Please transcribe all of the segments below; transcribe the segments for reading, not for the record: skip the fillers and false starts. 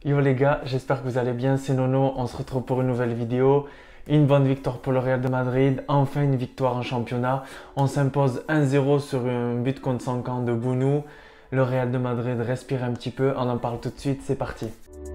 Yo les gars, j'espère que vous allez bien, c'est Nono, on se retrouve pour une nouvelle vidéo. Une bonne victoire pour le Real de Madrid, enfin une victoire en championnat. On s'impose 1-0 sur un but contre 5 ans de Bounou. Le Real de Madrid respire un petit peu, on en parle tout de suite, c'est parti.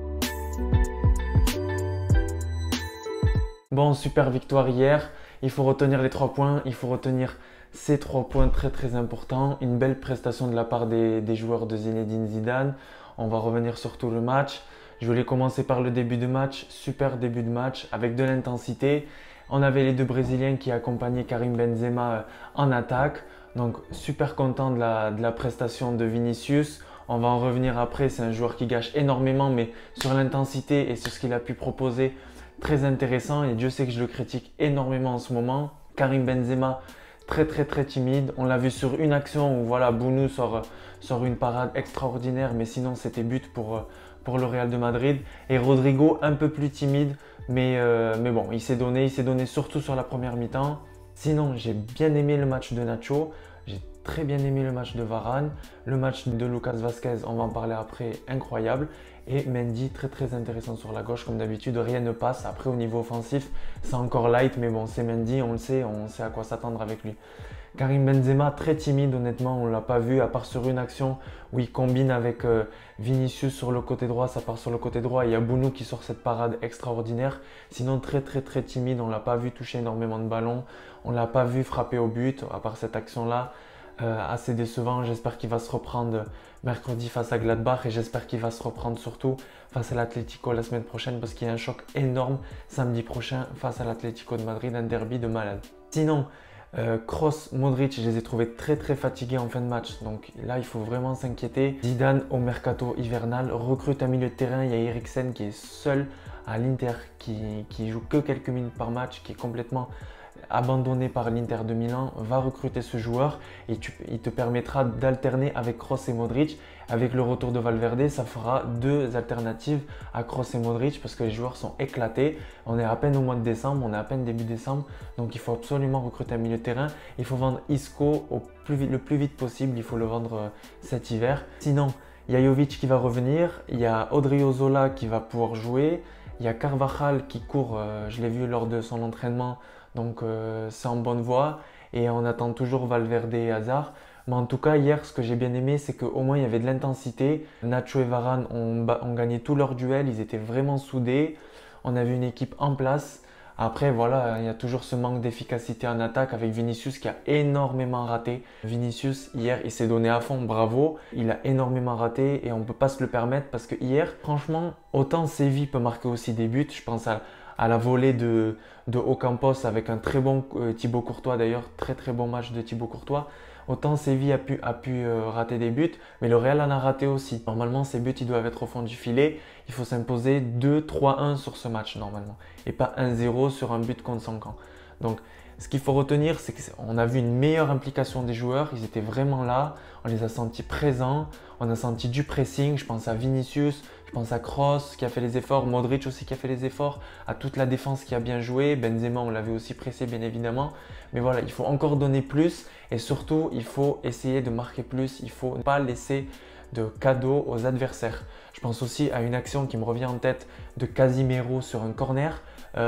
Bon, super victoire hier, il faut retenir les 3 points, il faut retenir ces 3 points très importants. Une belle prestation de la part des joueurs de Zinedine Zidane. On va revenir sur tout le match. Je voulais commencer par le début de match, super début de match avec de l'intensité. On avait les deux Brésiliens qui accompagnaient Karim Benzema en attaque. Donc super content de la prestation de Vinicius. On va en revenir après, c'est un joueur qui gâche énormément, mais sur l'intensité et sur ce qu'il a pu proposer, très intéressant. Et Dieu sait que je le critique énormément en ce moment. Karim Benzema, très timide. On l'a vu sur une action où voilà, Bounou sort une parade extraordinaire, mais sinon c'était but pour le Real de Madrid. Et Rodrigo, un peu plus timide, mais bon, il s'est donné surtout sur la première mi-temps. Sinon, j'ai bien aimé le match de Nacho, j'ai très bien aimé le match de Varane, le match de Lucas Vazquez, on va en parler après, incroyable. Et Mendy, très intéressant sur la gauche, comme d'habitude, rien ne passe. Après, au niveau offensif, c'est encore light, mais bon, c'est Mendy, on sait à quoi s'attendre avec lui. Karim Benzema, très timide, honnêtement, on ne l'a pas vu, à part sur une action où il combine avec Vinicius sur le côté droit, ça part sur le côté droit, et il y a Bounou qui sort cette parade extraordinaire. Sinon, très timide, on ne l'a pas vu toucher énormément de ballons, on ne l'a pas vu frapper au but, à part cette action-là. Assez décevant, j'espère qu'il va se reprendre mercredi face à Gladbach et j'espère qu'il va se reprendre surtout face à l'Atlético la semaine prochaine parce qu'il y a un choc énorme samedi prochain face à l'Atlético de Madrid, un derby de malade. Sinon, Kroos, Modric, je les ai trouvés très fatigués en fin de match. Donc là, il faut vraiment s'inquiéter. Zidane, au mercato hivernal, recrute un milieu de terrain. Il y a Eriksen qui est seul à l'Inter, qui joue que quelques minutes par match, qui est complètement abandonné par l'Inter de Milan. Va recruter ce joueur et il te permettra d'alterner avec Kroos et Modric. Avec le retour de Valverde, ça fera deux alternatives à Kroos et Modric parce que les joueurs sont éclatés. On est à peine au mois de décembre, on est à peine début décembre, donc il faut absolument recruter un milieu de terrain. Il faut vendre Isco le plus vite possible, il faut le vendre cet hiver. Sinon, il y a Jovic qui va revenir, il y a Odriozola qui va pouvoir jouer, il y a Carvajal qui court, je l'ai vu lors de son entraînement, donc c'est en bonne voie et on attend toujours Valverde et Hazard. Mais en tout cas, hier, ce que j'ai bien aimé, c'est qu'au moins il y avait de l'intensité. Nacho et Varane ont gagné tous leurs duels, ils étaient vraiment soudés. On avait une équipe en place. Après, voilà, il y a toujours ce manque d'efficacité en attaque avec Vinicius qui a énormément raté. Vinicius, hier, il s'est donné à fond, bravo. Il a énormément raté et on ne peut pas se le permettre parce que hier, franchement, autant Séville peut marquer aussi des buts. Je pense à la volée de Ocampos avec un très bon Thibaut Courtois d'ailleurs, très bon match de Thibaut Courtois. Autant Séville a pu rater des buts, mais le Real en a raté aussi. Normalement, ces buts, ils doivent être au fond du filet. Il faut s'imposer 2-3-1 sur ce match normalement et pas 1-0 sur un but contre 5 ans. Donc, ce qu'il faut retenir, c'est qu'on a vu une meilleure implication des joueurs. Ils étaient vraiment là. On les a sentis présents. On a senti du pressing. Je pense à Vinicius, je pense à Kroos qui a fait les efforts, Modric aussi qui a fait les efforts, à toute la défense qui a bien joué. Benzema, on l'avait aussi pressé bien évidemment. Mais voilà, il faut encore donner plus et surtout, il faut essayer de marquer plus. Il ne faut pas laisser de cadeaux aux adversaires. Je pense aussi à une action qui me revient en tête de Casimiro sur un corner.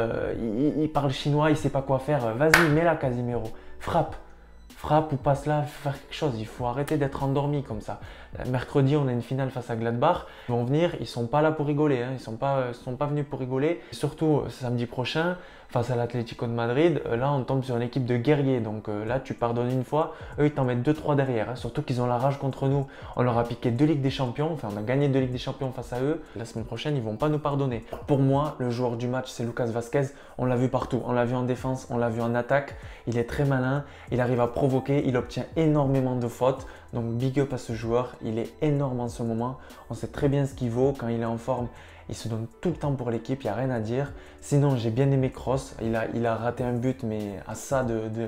Il parle chinois, il ne sait pas quoi faire. Vas-y, mets-la Casimiro, frappe ou passe là, faire quelque chose. Il faut arrêter d'être endormi comme ça. Mercredi, on a une finale face à Gladbach. Ils vont venir, ils ne sont pas là pour rigoler. Ils ne sont pas venus pour rigoler. Et surtout, samedi prochain, face à l'Atlético de Madrid, là, on tombe sur une équipe de guerriers. Donc là, tu pardonnes une fois, eux, ils t'en mettent 2-3 derrière. Surtout qu'ils ont la rage contre nous. On leur a piqué 2 Ligues des Champions. Enfin, on a gagné 2 Ligues des Champions face à eux. La semaine prochaine, ils ne vont pas nous pardonner. Pour moi, le joueur du match, c'est Lucas Vazquez. On l'a vu partout. On l'a vu en défense, on l'a vu en attaque. Il est très malin. Il arrive à provoquer. Il obtient énormément de fautes. Donc, big up à ce joueur. Il est énorme en ce moment. On sait très bien ce qu'il vaut. Quand il est en forme, il se donne tout le temps pour l'équipe. Il n'y a rien à dire. Sinon, j'ai bien aimé Kroos. Il a raté un but, mais à ça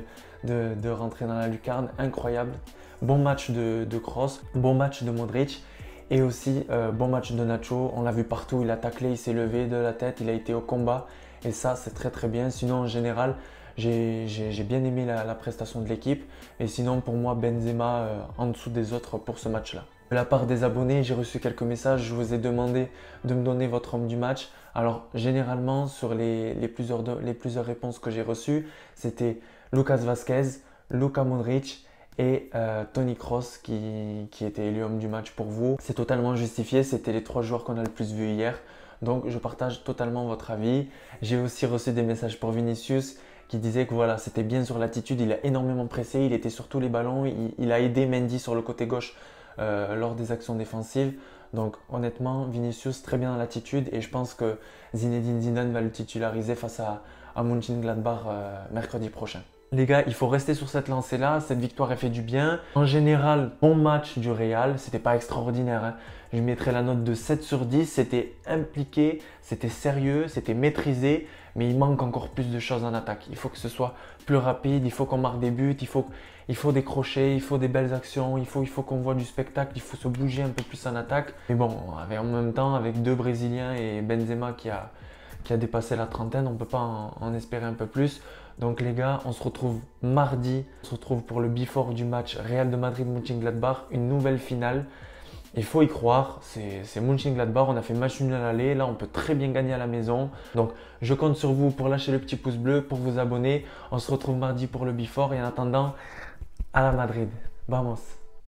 de rentrer dans la lucarne. Incroyable. Bon match de Kroos. Bon match de Modric. Et aussi, bon match de Nacho. On l'a vu partout. Il a taclé, il s'est levé de la tête. Il a été au combat. Et ça, c'est très bien. Sinon, en général, j'ai bien aimé la prestation de l'équipe. Et sinon, pour moi, Benzema en dessous des autres pour ce match-là. De la part des abonnés, j'ai reçu quelques messages, je vous ai demandé de me donner votre homme du match. Alors généralement sur les plusieurs réponses que j'ai reçues, c'était Lucas Vazquez, Luka Modric et Toni Kroos qui était élu homme du match pour vous. C'est totalement justifié, c'était les 3 joueurs qu'on a le plus vus hier. Donc je partage totalement votre avis. J'ai aussi reçu des messages pour Vinicius qui disait que voilà, c'était bien sur l'attitude, il a énormément pressé, il était sur tous les ballons, il a aidé Mendy sur le côté gauche lors des actions défensives. Donc honnêtement, Vinicius très bien dans l'attitude et je pense que Zinedine Zidane va le titulariser face à Mönchengladbach mercredi prochain. Les gars, il faut rester sur cette lancée-là. Cette victoire a fait du bien. En général, bon match du Real. C'était pas extraordinaire, hein. Je mettrais la note de 7 sur 10. C'était impliqué, c'était sérieux, c'était maîtrisé. Mais il manque encore plus de choses en attaque. Il faut que ce soit plus rapide, il faut qu'on marque des buts, il faut des crochets, il faut des belles actions, il faut qu'on voit du spectacle, il faut se bouger un peu plus en attaque. Mais bon, en même temps, avec 2 Brésiliens et Benzema qui a dépassé la trentaine, on ne peut pas en espérer un peu plus. Donc les gars, on se retrouve mardi, on se retrouve pour le before du match Real de Madrid-Mönchengladbach, une nouvelle finale. Il faut y croire, c'est Mönchengladbach, on a fait match nul à l'aller, là on peut très bien gagner à la maison. Donc je compte sur vous pour lâcher le petit pouce bleu, pour vous abonner. On se retrouve mardi pour le before et en attendant, à la Madrid. Vamos!